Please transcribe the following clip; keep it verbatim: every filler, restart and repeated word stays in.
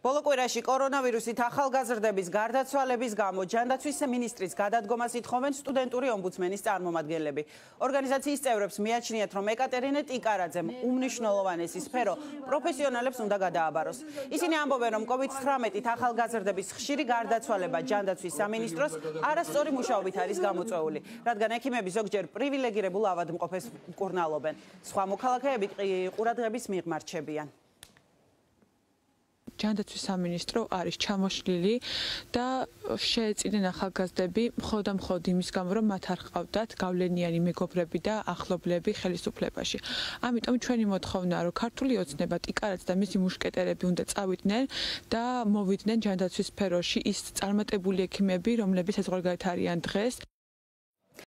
ბოლო კვირაში კორონავირუსით ახალგაზრდების გარდაცვალების გამო ჯანდაცვის მინისტრის გადადგომას ითხოვენ სტუდენტური ომბუდსმენის წარმომადგენლები. ორგანიზაციის წევრებს მიაჩნიათ, რომ ეკატერინე ტიკარაძემ უმნიშვნელოვანესი სფერო პროფესიონალებს უნდა გადააბაროს. ისინი ამბობენ, რომ კოვიდ ცხრამეტით ახალგაზრდების ხშირი გარდაცვალება ჯანდაცვის სამინისტროს არასწორი მუშაობით არის გამოწვეული, რადგან ექიმები ზოგჯერ პრივილეგირებულ ავადმყოფებს მკურნალობენ. სხვა მოქალაქეები ყურადღების მიღმარჩებიან. ჯანდაცვის სამინისტრო არის ჩამოშლილი და შეეწინენ ახალგაზრდები მხოლოდ და მხოლოდ იმის გამო, რომ მათ არ ჰყავდათ გავლენიანი მეგობრები და ახლობლები ხელისუფლებაში. ამიტომ ჩვენი მოთხოვნაა, რომ ქართული ოცნება ტიკარაძე და მისი მუშკეტერები უნდა წავიდნენ და მოვიდნენ ჯანდაცვის სფეროში ის წარმატებული ექიმები, რომლებიც საზღვარგარეთ არიან დღეს.